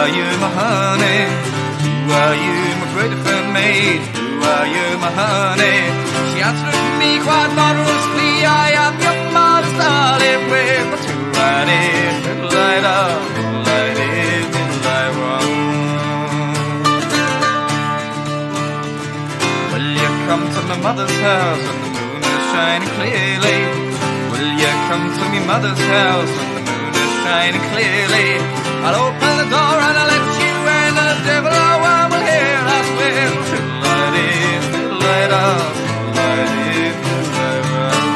are you, my honey? Who are you, my beautiful maid? Who are you, my honey? She answered me quite modestly, I am your mother's darling, with my two riding, little light up, little light in, little light wrong. Will you come to my mother's house when the moon is shining clearly? Will you come to my mother's house when the moon is shining clearly? I'll open the door and I'll let you in, and the devil or one will hear us with little light in, little light up, little light in, little light out.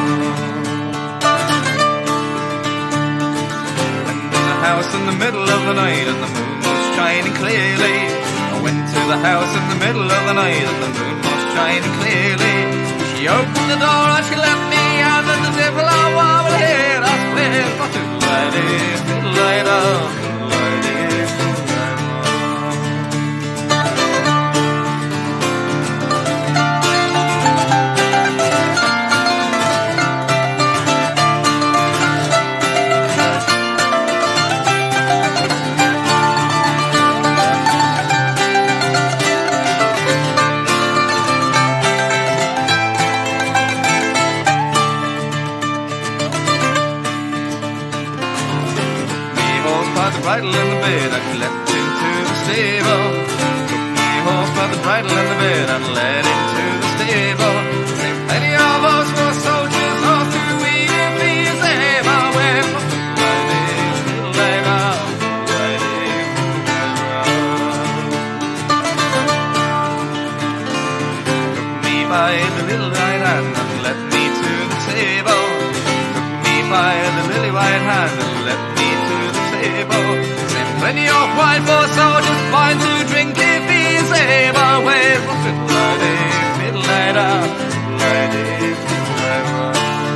Went to the house in the middle of the night and the moon was shining clearly. I went to the house in the middle of the night and the moon was shining clearly. She opened the door and she let me in, and the devil or one will hear us with little light in, little light up, little light in, little light out. Bridle in the bed and leapt into the stable. Took my horse by the bridle in the bed and led into the stable. Say plenty of us were soldiers off to weave me as ever. When right in, little light out, right in, little out. Took me by the little right hand and led me to the table. Took me by the lily white hand and led me to the table. Say plenty of wine for soldiers, wine to drink if he's able. With fiddle light in, fiddle light out, fiddle light in, fiddle light out.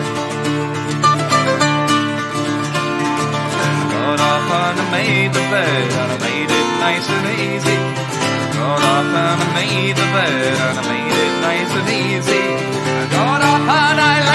I got off and I made the bed and I made it nice and easy. I got off and I made the bed and I made it nice and easy. I got off and I